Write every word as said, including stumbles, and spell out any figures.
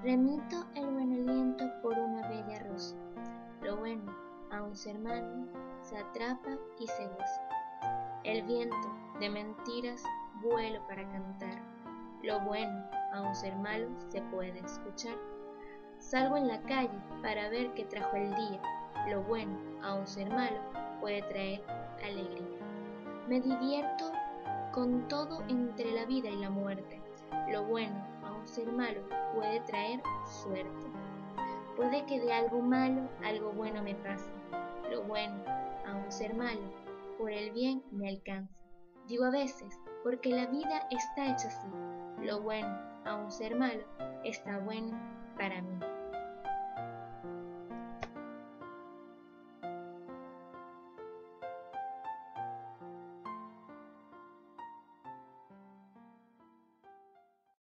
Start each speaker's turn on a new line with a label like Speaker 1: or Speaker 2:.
Speaker 1: Remito el buen aliento por una bella rosa. Lo bueno, aun ser malo, se atrapa y se goza. El viento, de mentiras, vuelo para cantar. Lo bueno, aun ser malo, se puede escuchar. Salgo en la calle para ver qué trajo el día. Lo bueno, aun ser malo, puede traer alegría. Me divierto con todo entre la vida y la muerte. Lo bueno, aun ser malo, puede traer suerte. Puede que de algo malo algo bueno me pase. Lo bueno, aun ser malo, por el bien me alcanza. Digo a veces, porque la vida está hecha así. Lo bueno, aun ser malo, está bueno para mí.